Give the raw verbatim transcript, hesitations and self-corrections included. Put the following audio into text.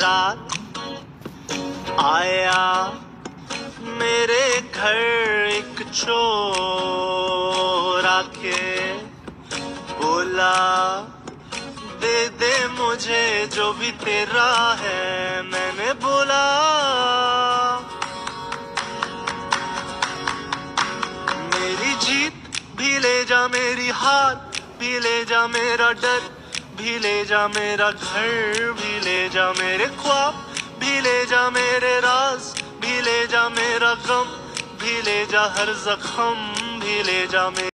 रात आया मेरे घर एक चोर आके बोला दे दे मुझे जो भी तेरा है। मैंने बोला मेरी जीत भी ले जा, मेरी हार भी ले जा, मेरा डर भी ले जा, मेरा घर भी ले जा, मेरे ख्वाब भी ले जा, मेरे राज भी ले जा, मेरा गम भी ले जा, हर जख्म भी ले जा।